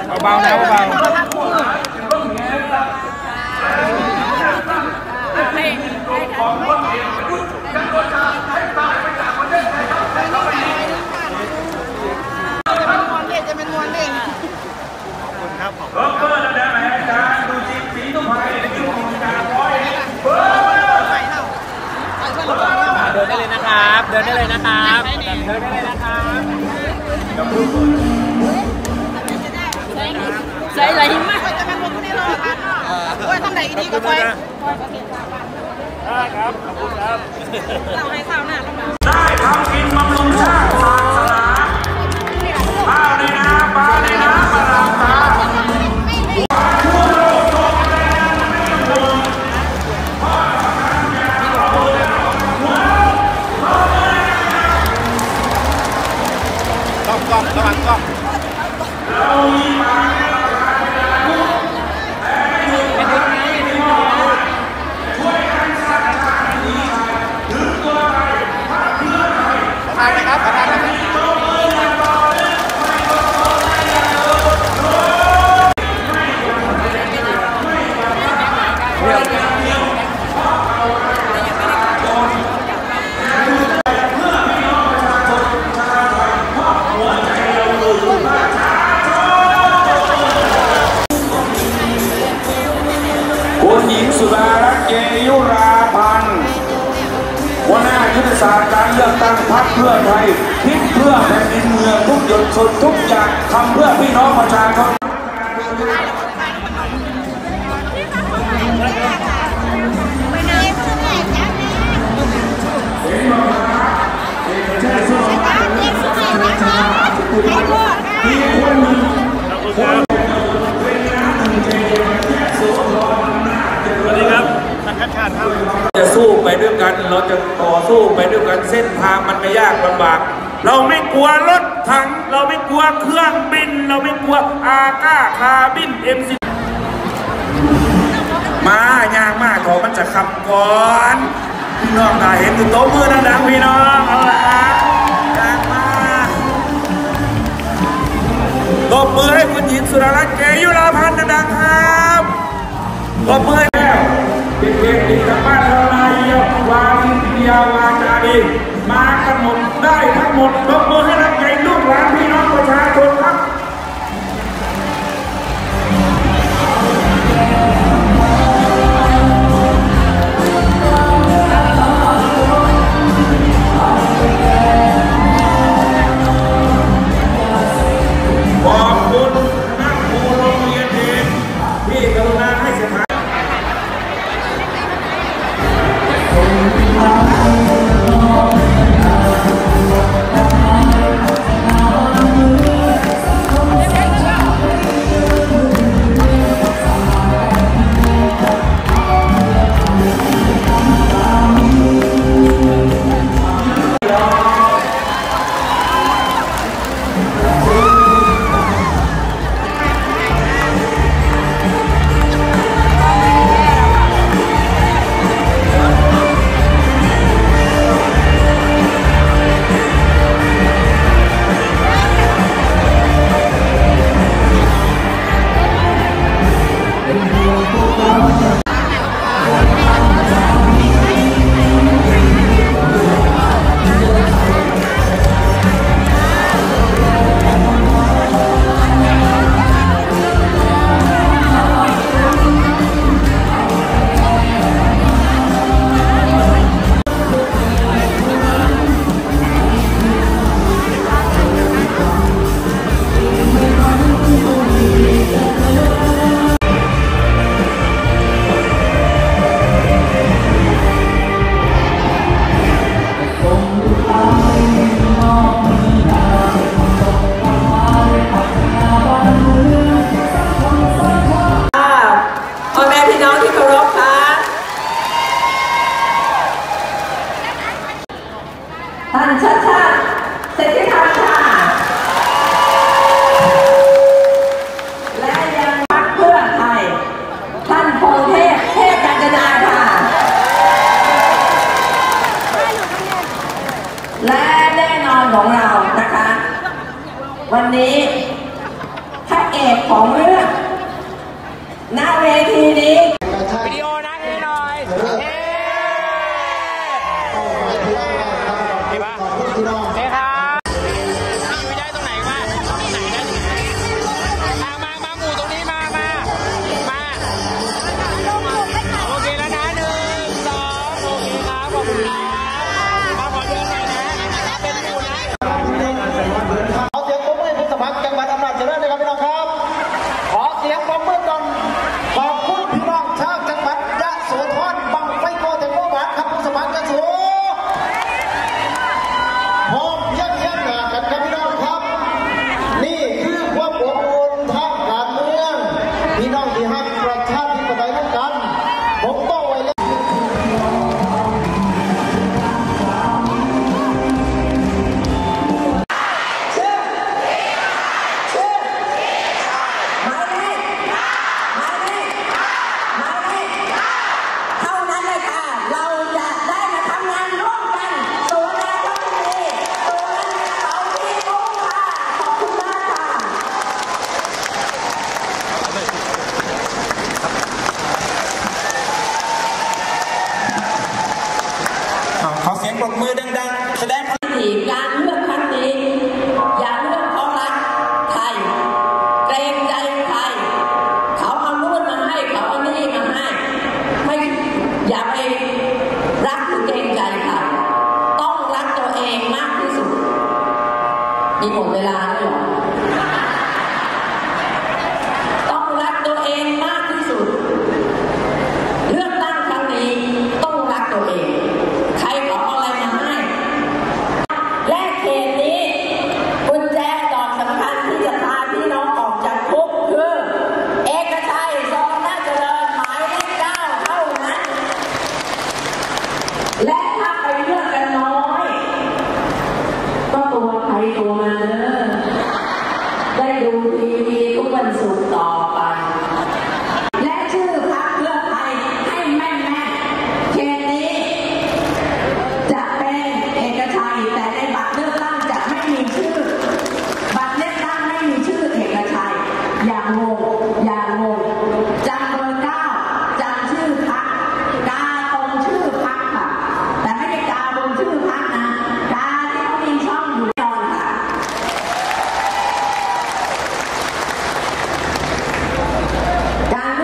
เบาๆนะเบาๆจะเป็นมวลเองขอบคุณครับรถเบอร์แล้วนะอาจารย์ดูจิตสีตุ้มไผ่ที่อยู่กลางร้อยเดินได้เลยนะครับเดินได้เลยนะครับเดินได้เลยนะครับใส่อะไรมากจะเป็นคนที่รอทันโอ้ยทำไหนดีก็ไปได้ครับขอบคุณครับเราให้ข้าวหน้าได้ทำกินบำรุงชาติศาสนาข้าวในนาปลาในน้ำมาลาตากล้องระวังกล้องทานนะครับทานนะครับคุณหญิงสุดารัตน์เกยุราพันธ์หัวหน้ายุทธศาสตร์การเลือกตั้งพรรคเพื่อไทยคิดเพื่อแผ่นดินเมืองทุกหยดสุดทุกอย่างทำเพื่อพี่น้องประชาชนจะสู้ไปด้วยกันเราจะต่อสู้ไปด้วยกันเส้นทางมันไม่ยากลำบากเราไม่กลัวรถถังเราไม่กลัวเครื่องบินเราไม่กลัวอาก้าคาบินM10มาย่างมาถอมันจะขับก่อนพี่น้องได้เห็นตัวโต๊ะมือดังๆพี่น้องเอาละย่างมาตบมือให้คุณหญิงสุดารัตน์เกยุราพันธ์ดังๆครับตบมือแล้วเป็นเพลงติดกับบ้านเราลายเยี่ยมวารินยาวาจาดีมากันหมดได้ทั้งหมดตบมือให้รับใจลูกหลานพี่น้องประชาชนครับขอบคุณนักครูโรงเรียนเองที่กรุณาให้สถานของเรื่องหน้าเวทีนี้วิดีโอนะเฮ้หน่อยเฮ้เฮ้ปะเฮ้ครับไม่ได้ตรงไหนวะตรงไหนนะมาหมู่ตรงนี้มาโอเคแล้วนะ1 2โอเคครับขอบคุณครับมาขอเดินหน่อยนะเป็นหมู่นะขอเสียงปรบมือให้ผู้สมัครจังหวัดอำนาจเจริญนะครับพี่น้องครับขอเสียงปรบมือก่อนขอบคุณพี่น้องชาวจังหวัดยะโสธรบังไฟโกแตงโมบาทครับผู้สมัครยะโสพร้อมเยี่ยมหน้ากันครับพี่น้องครับนี่คือความอบอุ่นทางการเมืองพี่น้องที่ให้ประชาธิปไตยนั้นกันผมต้องไว้เลยขอเสียงปรบมือดังๆแสดงการเลือกครั้งนี้อย่าเลือกเพราะรักใครเกรงใจใครเขาเอานู่นมาให้เขาเอานี่มาให้ไม่อย่าไปรักหรือเกรงใจใครต้องรักตัวเองมากที่สุดมีหมดเวลาด้วยหรอต้องรักตัวเองมากที่สุดเลือกตั้งครั้งนี้ต้องรักตัวเองใครขออะไรมาให้และเขตนี้กุญแจดอกสำคัญที่จะพาพี่น้องออกจากคุกคือเอกชัยซองน่าเจริญหมายเลข 9เท่านั้นและถ้าไปเลือกกันน้อยก็ตัวใครตัวมันได้ดูทีวีทุกวันศุกร์ต่อไปและชื่อพรรคเพื่อไทยให้แม่นเขตนี้จะเป็นเอกชัยแต่ในบัตรเลือกตั้งจะไม่มีชื่อบัตรเลือกตั้งไม่มีชื่อเอกชัยอย่างงจำเบอร์ 9จำชื่อพรรคกาตรงชื่อพรรคค่ะแต่ไม่ได้กาบนชื่อพรรคนะกาที่เขามีช่องอยู่นอนค่ะการ